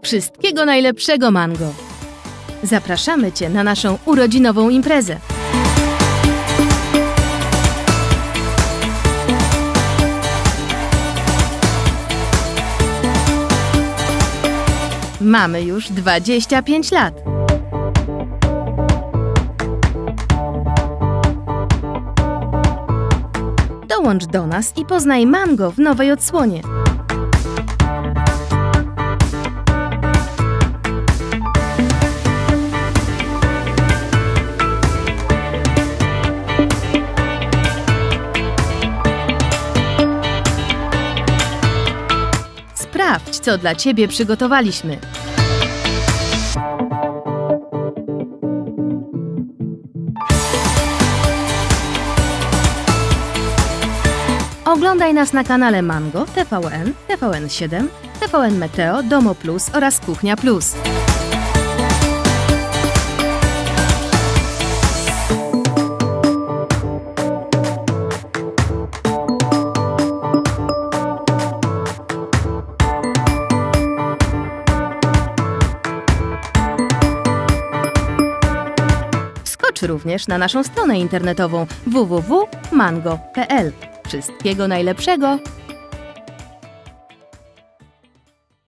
Wszystkiego najlepszego, Mango! Zapraszamy Cię na naszą urodzinową imprezę. Mamy już 25 lat. Dołącz do nas i poznaj Mango w nowej odsłonie. Sprawdź, co dla Ciebie przygotowaliśmy. Oglądaj nas na kanale Mango, TVN, TVN7, TVN Meteo, Domo Plus oraz Kuchnia Plus. Wskocz również na naszą stronę internetową www.mango.pl. Wszystkiego najlepszego!